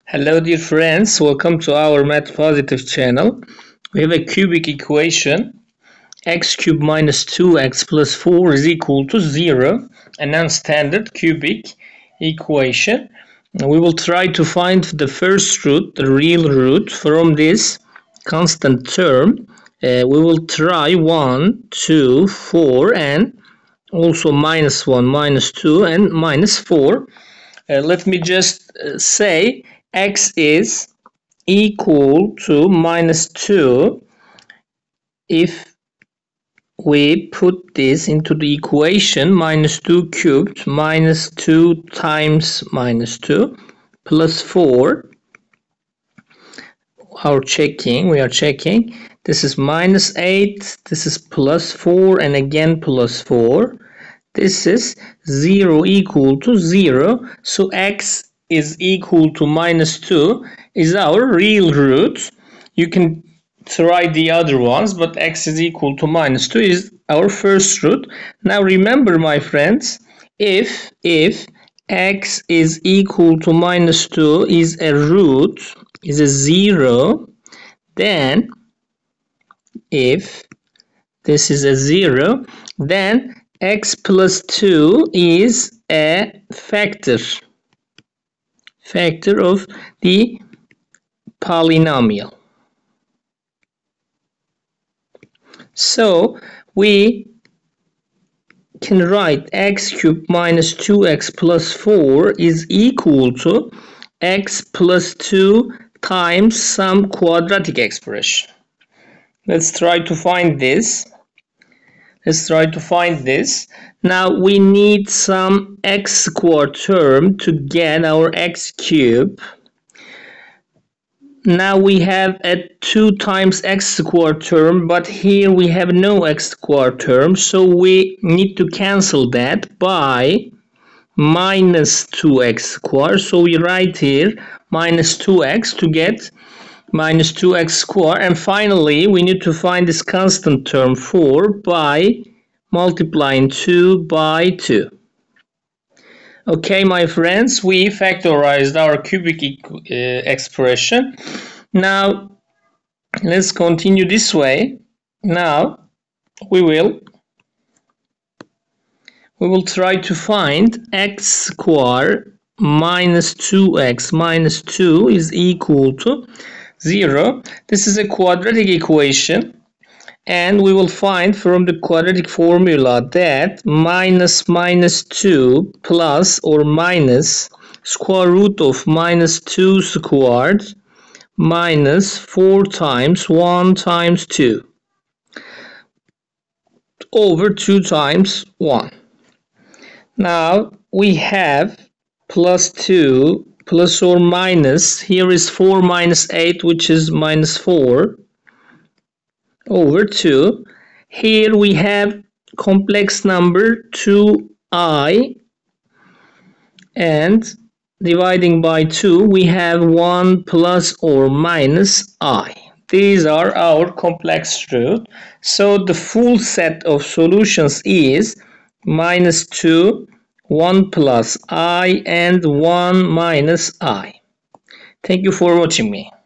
Hello dear friends, welcome to our Math Positive channel. We have a cubic equation, x cubed minus 2x plus 4 is equal to 0, a non-standard cubic equation. We will try to find the first root, the real root from this constant term. We will try 1, 2, 4 and also minus 1, minus 2 and minus 4. Let me just say x is equal to minus 2 if we put this into the equation minus 2 cubed minus 2 times minus 2 plus 4. We are checking. This is minus 8, this is plus 4 and again plus 4. This is 0 equal to 0. So x is equal to minus 2 is our real root. You can try the other ones, but x is equal to minus 2 is our first root. Now remember, my friends, if x is equal to minus 2 is a root, is a 0, then if this is a 0, then x plus 2 is a factor of the polynomial. So we can write x cubed minus 2x plus 4 is equal to x plus 2 times some quadratic expression. Let's try to find this. Now we need some x squared term to get our x cube. Now we have a 2 times x squared term, but here we have no x squared term, so we need to cancel that by minus 2x squared. So we write here minus 2x to get minus 2x squared, and finally we need to find this constant term 4 by multiplying 2 by 2. Okay, my friends, we factorized our cubic expression. Now let's continue this way. Now we will try to find x squared minus 2x minus 2 is equal to 0. This is a quadratic equation, and we will find from the quadratic formula that minus 2 plus or minus square root of minus 2 squared minus 4 times 1 times 2 over 2 times 1. Now we have plus 2 plus or minus, here is 4 minus 8, which is minus 4 over 2. Here we have complex number 2i, and dividing by 2 we have 1 plus or minus I. These are our complex root. So the full set of solutions is minus 2, 1 plus I and 1 minus I. Thank you for watching me.